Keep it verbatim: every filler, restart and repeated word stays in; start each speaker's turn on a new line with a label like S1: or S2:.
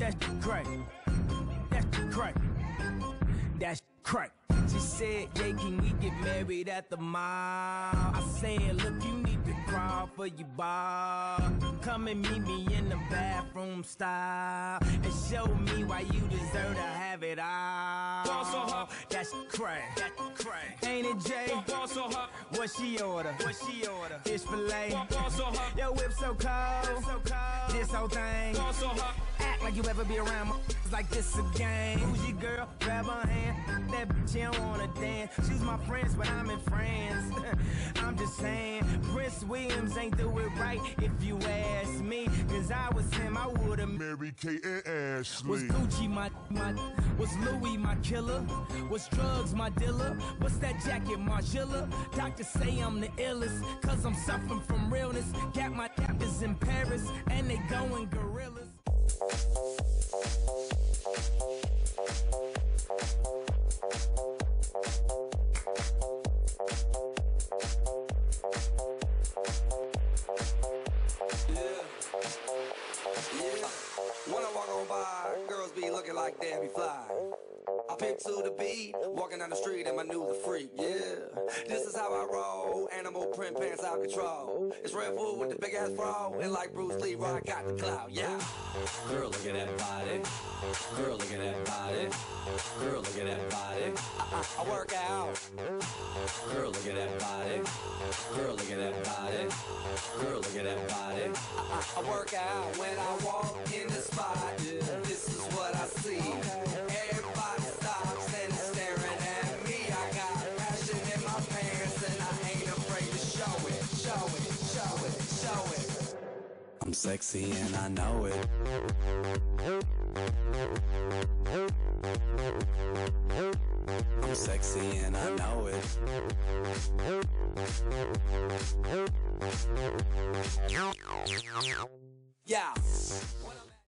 S1: That's crack. That's crack. That's crack. She said, yeah, can we get married at the mall? I said, look, you need to crawl for your bar. Come and meet me in the bathroom style and show me why you deserve to have it all. That's crack. That's crack. Ain't it, Jay? What she order? What she order? Fish fillet. Your whip so cold. So cold. This whole thing. Act like you ever be around my like this again. Who's your girl? Grab her hand. That bitch, she don't wanna dance. She's my friends, but I'm in France. I'm just saying, Prince Williams ain't do it right if you ask me. Cause I was him, I would've
S2: married Kate and Ashley.
S1: Was Gucci my, my, was Louis my killer? Was drugs my dealer? What's that jacket, Margiela? Doctors say I'm the illest, cause I'm suffering from realness. Got my captors in Paris, and they going gorillas.
S3: When I walk on by, girls be looking like Debbie Fly. I pick to the beat, walking down the street and my new the freak, yeah. This is how I roll, animal print pants out control. It's Red Bull with the big ass bra, and like Bruce Lee, I got the clout, yeah. Girl, look at that body. Girl, look at that body. Girl, look at that body. I, I, I work out. Girl, look at that body. Girl, look at that body. Girl, look at that body. I, I, I work out when I walk in the spot. Yeah. This is what I see. Everybody stops and is staring at me. I got passion in my pants and I ain't afraid to show it, show it, show it, show it. I'm sexy and I know it. I'm sexy and I know it. Yeah.